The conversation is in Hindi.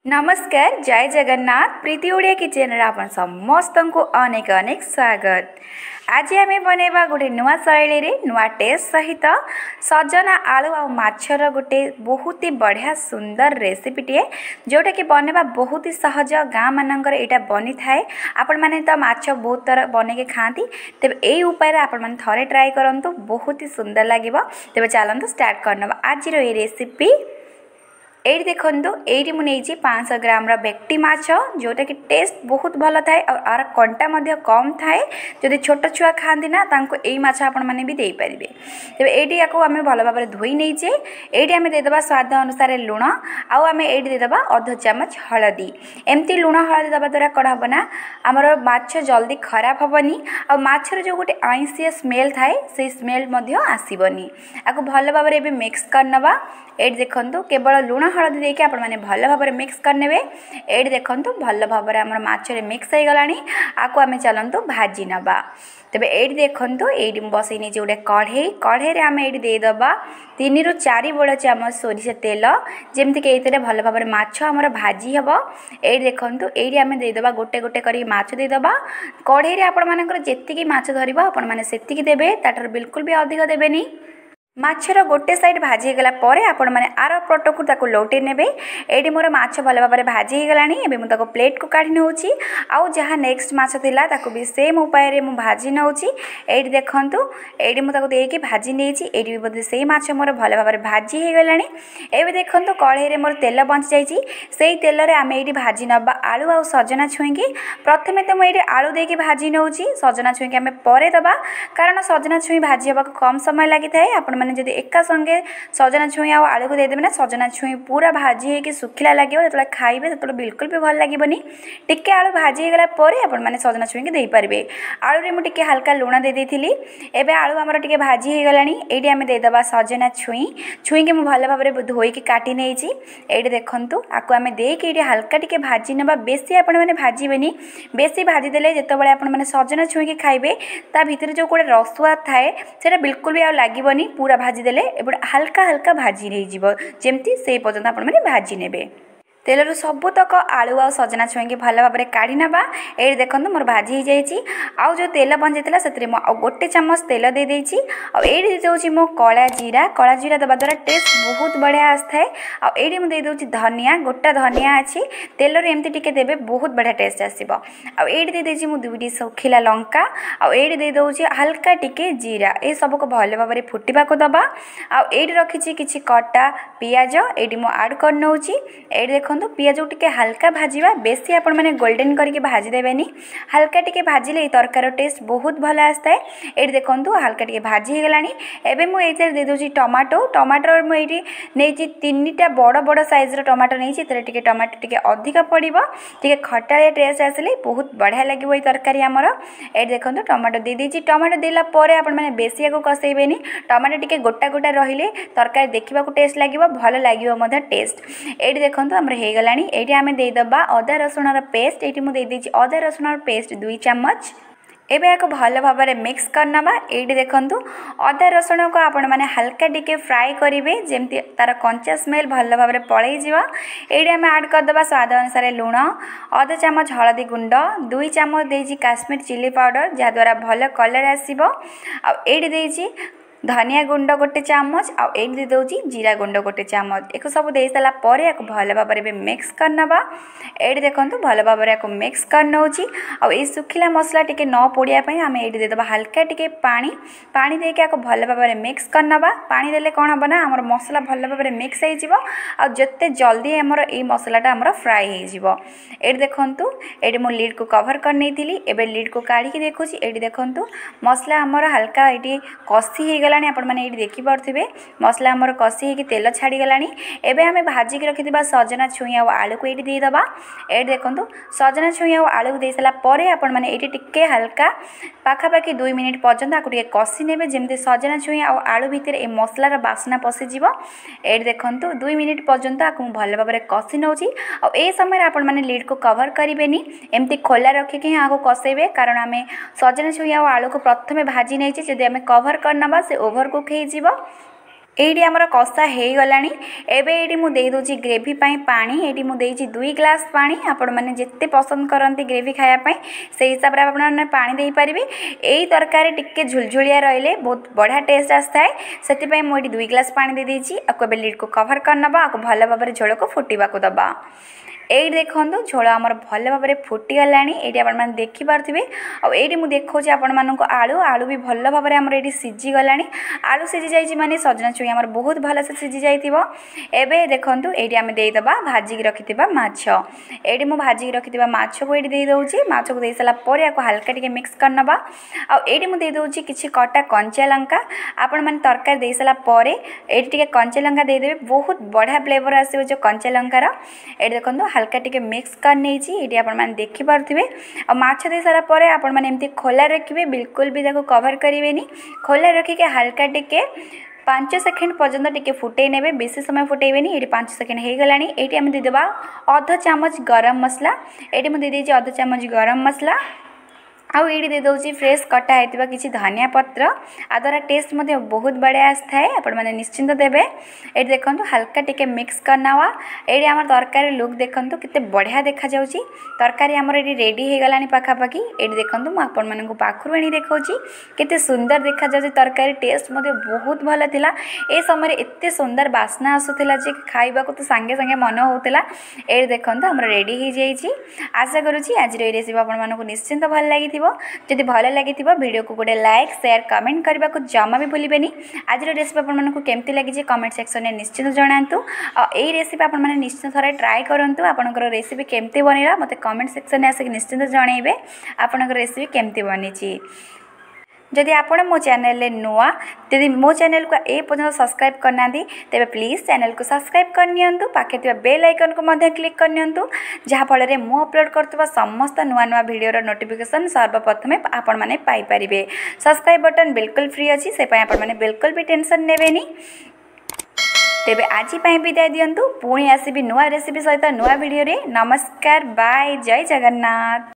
नमस्कार जय जगन्नाथ प्रीति ओडिया किचन आप समस्त को अनेक अनेक स्वागत। आज आम बनवा गोटे नुआ शैली रे नुआ टेस्ट सहित सजना आलू आ माछर गोटे बहुत ही बढ़िया सुंदर रेसिपीटे जोटा कि बनवा बहुत ही सहज गाँ मानकर यहाँ बनी थाए। आपण मैंने तो माछ बहुत तरह बन के खाती तेज यही उपाय आपण मैंने थरे ट्राए करूँ बहुत ही सुंदर लगे। तेज चलते स्टार्ट करना आज रेसिपी। ये देखो ये मुझे 500 ग्राम बेक्टी माछ जोटा कि टेस्ट बहुत भल थाए और कंटा कम थाए। जदि छोट छुआ खाती ना यही माछ आपण मैंने भी दे पारे। तेज ये आम भल भाव धोई नहींचे ये आम देदेबा स्वाद अनुसार लुण आम ये देदेबा अध चामच हलदी। एमती लुण हलदी दबा द्वारा कौन हम ना आमर माछ जल्दी खराब हेनी आ माछर जो गोटे आईसिया स्मेल थाए से स्मेल आसबनी। आपको भल भाव मिक्स करनवा। ये देखो केवल लुण हलदी देके आपण मैंने भल भाव मिक्स करने। ये देखो भल भाव आम माछरे मिक्स हो गला। आपको आम चलतु भाजी नवा। तेज ये देखो ये बसई नहीं गोटे कढ़ई कढ़ई आम ये देदेबा 3 ରୁ 4 बड़ चामच सोरिष तेल जमीक ये भल भाव माछ आमर भाजी हम। ये देखो ये आम देदेबा गोटे गोटे कर माछ देदेबा। कढ़ई आपण मानकर जेतिकी माछ धरब आपण मैंने सेतिकी देबे ताटर बिल्कुल भी अधिक देबेनी। माछर गोटे साइड भाजी गला परे आपण माने आर पट को ताको लौटे नेबे। एडी मोर माछ भल भाव भाजी गलानी। एबे मु ताको प्लेट को काढी नउची आउ जहाँ नेक्स्ट माछ थिला ताको भी सेम उपाय रे मु भाजी नउची। एडी देखंतु एडी मु ताको देकी भाजी नेची। एडी भी बदे सेम माछ मोर भल भाव भाजी हे गलानी। एबे देखंतु कढ़ई रे मोर तेल बंच जाईची सेही तेल रे आमे एडी भाजी नबा आलू आ सजना छुई की। प्रथमे तो मु एडी आलू देकी भाजी नउची सजना छुई के आमे परे दबा कारण सजना छुई भाजी हबा कम समय लागि थाए। आपण जब एका संगे सजना छुई आ आलू को देदेवे ना सजना छुई पूरा भाजी हो सुखिला लगे जो खाइबे तो बिल्कुल भी भल लगे। टिके आलू भाजी गला आपण मैंने सजना छुई के दे पारे। आलू रे मुझे हल्का लुण दे देथिली। एबे आलू आमर टिके भाजी हो गलानी। एडी आमे देदेबा सजना छुई छुई के मु भल भाव धोई के काटी नेची। एडी देखंतु आकु आमे देके एडी हल्का टिके भाजी नबा। बेसी आपण मैंने भाजीबेनी बेसी भाजी देले जेतेबेले आपण मैंने सजना छुई के खाइबे ता भितर जो कोड़े रसुआ थाए सेटा बिल्कुल भी आ लागीबनी। पूरा भाजी देले एबे हल्का हल्का भाजी नहीं जीव जेमती से पर्यंत आपण मैंने भाजी नेबे। तेलर सबुतक आलू आ सजना छुई के भल भाव काढ़ी नवा। ये देखो मोर भाजी हो जाइए। आउ जो तेल बंचाई से गोटे चामच तेल दे देइछि। आ ये दे मो कला जीरा दबा द्वारा टेस्ट बहुत बढ़िया आसए। आईडी मुझे दे धनिया गोटा धनिया अच्छी तेल एमती टिके देबे बहुत बढ़िया टेस्ट आसो। आईडी दे देइछि मु 2टी सुखिला लंका आईडी दे दउछि हल्का टिके जीरा। ये सब को भल भाव फुटवा को दबा। आईडी रखी किछि कटा पियाज ये मु आड कर नउछि। ये देखो पियाज टिके हल्का भाजवा बेसी आपण मैंने गोल्डन करके भाजी देवेनी। हल्का टिके भाजिले तरकार टेस्ट बहुत भल आसए। ये देखो हल्का टिके भाजी हो गलानी। एबे मु एते दे दोची टमाटो टमाटर मु एटी नेची 3टा बड़ बड़ साइज रो टमाटो नेची। एते टिके टमाटो टिके अधिक पड़िबो टिके खटाळे टेस्ट आसले बहुत बढ़िया लागिबो ए तरकारी हमर। ए देखो टमाटो दे देची। टमाटो देला परे आपण माने बेसी को कसैबेनी। टमाटो टिके गोटा गोटा रहिले तरकारी देखिबा को टेस्ट लागिबो भल लागिबो मधे टेस्ट। ए देखो हमर हे गलानी। एटी आमे देदेबा अदा रसुण पेस्ट। ये मुझे देदेछि अदा रसुण पेस्ट 2 चामच। एबे याको भल भाव मिक्स करनवा। ये देखो अदा रसुण को आपण मैंने हल्का टिके फ्राए करेंगे जमती तार कंचा स्मेल भल भाव पलि जा। ये आम आड करदे स्वाद अनुसार लुण अधा चामच हलदी गुंड 2 चामच देछि काश्मीर चिली पाउडर जहाद्वारा भल कलर आसो। आईडी देछि धनिया गुंड गोटे चामच आईडी दे दउछि जीरा गुंड गोटे चामच। एक सब दे सारा पर भल भाव मिक्स करनवा। ये देखो भल भाव मिक्स कर नउछि। आ ये सुखिला मसला टिके न पोड़िया आम ये देदेबा हल्का टिके पानी पानी देके आपको भल भाव मिक्स करनवा। पानी देले कौन हम ना आम मसला भल भाव मिक्स हो जिते जल्दी आमर ये मसलाटा आमर फ्राए हो। ये देखो ये मु लीड को कवर कर नहीं थी। एबे लीड को काढ़ी देखुची। ये देखो मसला आमर हल्का ये कषी हो गला। आपण मैंने ये देखिपे मसला आमर कषी होगी तेल छाड़ी गलानी। एबे आमे भाजिक रखिथिबा सजना छुई आ आलू को ये देदेबा। ये देखो सजना छुई आ आलू को दे सारा पर आपण मैंने ये टिके हल्का पाखापाखि 2 मिनिट पर्यंत आपको टिके कषी नेबे जेमती सजना छुई आ आलू भितर ए मसलार बास्ना पशिजिव। ये देखो 2 मिनिट पर्यंत आपको भल भाव कषी नउछि। आ ए समय आपण मैंने लीड को कवर करेंगे एमती खोला रखिक आपको कषेबे कारण आम सजना छुई आ आलू को प्रथमे भाजी नहीं जब आम कवर करनवा से ओभर कुक हो। एठी आमर कषा हो गला एबे मु दे दूची ग्रेवी पाई पानी एठी मु देइची 2 ग्लास पानी आपण माने जेते पसंद करंती ग्रेवी खाया पाई से हिसाब रे आपण माने पानी देई परिबे। एई तरकारी टिके झुलझुलिया रहिले बहुत बढ़िया टेस्ट आस्ताए सेति पई मु एठी 2 ग्लास पानी दे देइची आको एबे लिड को कवर करनबा आको भलो भाबरे झोल को फुटीबा को दबा। एठी देखंतु झोल हमर भलो भाबरे फुटी गलानी एठी आपण माने देखि पारथिबे आ एठी मु देखौची आपण मानको आलू आलू भी भलो भाबरे हमर एठी सिजी गलानी आलू सिजी जाईची माने सजना छुई हमर बहुत भलो से सिजी जाईतिबो। एबे देखंतु एठी हम देई दबा भाजी रखितिबा माछ एठी मु भाजी रखितिबा माछ को एठी देई दउची माछ को देई सला परे आको हल्का टिके मिक्स करनबा आ एठी मु देई दउची किछि कटा कंचा लंका आपण माने तरकारी देई सला परे एठी टिके कंचा लंका देई देबे बहुत बढ़िया फ्लेवर आसीबो जो कंचा लंका रा। एठी देखंतु हल्का टिके मिक्स कर नेची एठी आपण माने देखि पारथिबे आ माछ दे सारा परे आपण माने एमती खोला रखिबे बिल्कुल भी ताको कवर करिवेनी खोला रखि के हल्का टिके 5 सेकेंड पर्यंत टिके फुटै नेबे बेसी समय फुटैबेनी। एठी 5 सेकेंड हे गलानी एठी हम दे देबा आधा चामच गरम मसला एठी हम दे देची आधा चामच गरम मसला आउ एठी दे दउची फ्रेश कटा हेतिबा किछि धनिया पत्र आदरा टेस्ट मध्ये बहुत बढ़िया आस्थाय आपण माने निश्चिंत देबे। एठी देखंतु हल्का टिके मिक्स करनावा एठी हमर तरकारी लुक देखंतु किते बढ़िया देखा जाउची तरकारी हमर एठी रेडी हे गलानी पाखा पाखी। एठी देखंतु म आपण मानकु पाखरु एणी देखौची किते सुंदर देखा जाउची तरकारी टेस्ट मध्ये बहुत भलो थिला ए समय एते सुंदर बास्ना आसुथिला जे खाइबा को तो संगे संगे मन होउथिला। एठी देखंतु हमर रेडी हे जाईची आशा करूची आज रे रेसिपी आपण मानकु निश्चिंत भल लागि जदि भल लगी वीडियो को गोटे लाइक शेयर कमेंट करने को जमा भी भूलें। आज रेसिपी आपको केमती लगी कमेंट सेक्शन में निश्चित जनातु यही रेसिपी आप निश्चित थोड़े ट्राए करूँ आपंकर रेसिपी केमती बनला मत कमेंट सेक्शन में आसिक निश्चित जनइबे आपंकर रेसिपी केमती बनी। जदि आपण मो चैनल नुआ यदि मो चैनल को ए पर्यटन सब्सक्राइब करना तेरे प्लीज चैनल को सब्सक्राइब करनियंतु पाखे थिबा बेल आइकन को मध्य क्लिक करनियंतु जहाँ फल मु अपलोड करथबा समस्त नुआ नुआ वीडियो नोटिफिकेशन सर्वप्रथमे आपण माने पाई परिबे। सब्सक्राइब बटन बिल्कुल फ्री अछि से पय आपण माने बिल्कुल भी टेंशन नेबेनी। तेबे आज पय विदाय दियंतु पुणी आसीबी नुआ रेसिपी सहित नुआ वीडियो रे। नमस्कार बाय जय जगन्नाथ।